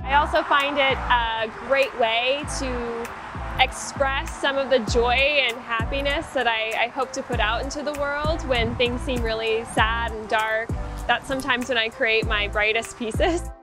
I also find it a great way to express some of the joy and happiness that I hope to put out into the world when things seem really sad and dark. That's sometimes when I create my brightest pieces.